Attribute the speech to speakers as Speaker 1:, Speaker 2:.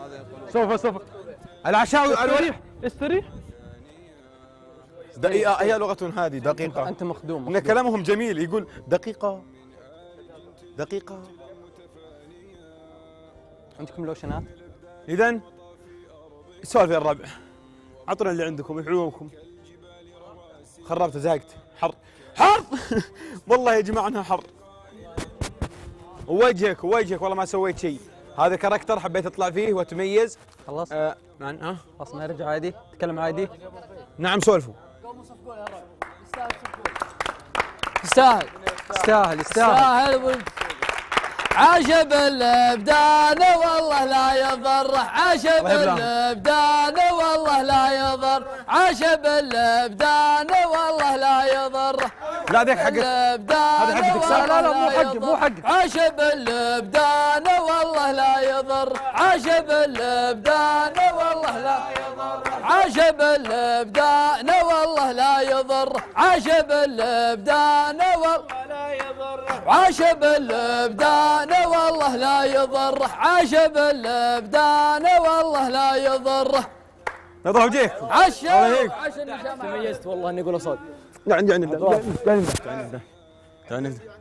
Speaker 1: سوف العشاء استريح.
Speaker 2: دقيقة، هي لغة هذه دقيقة.
Speaker 1: أنت مخدوم.
Speaker 2: إن كلامهم جميل، يقول دقيقة.
Speaker 1: عندكم لوشنات؟
Speaker 2: إذن السؤال يا الربع، أعطونا اللي عندكم الحلومكم. خربت، زهقت. حر والله يا جماعة أنها حر. ووجهك والله ما سويت شيء. هذا كاركتر حبيت أطلع فيه وأتميز.
Speaker 1: خلاص خلاص نرجع عادي، تكلم عادي.
Speaker 2: نعم سولفوا.
Speaker 1: يستاهل.
Speaker 3: عاشب الابدان والله لا يضر، عاشب الابدان والله لا يضر، عاشب الابدان والله لا يضر.
Speaker 2: لا ذاك حقك، هذا حقك.
Speaker 1: لا مو حقك.
Speaker 3: عاشب الابدان والله لا يضر، عاشب الابدان والله لا يضر، عاشب الابدان والله لا يضر، عاشب الابدان والله لا يضر، عاشب الابدان والله لا يضر، عاشب الابدان والله لا يضر.
Speaker 2: نظر وجهك.
Speaker 3: عشا
Speaker 1: تميزت والله اني اقول صوت.
Speaker 2: عندي تعال نبدا.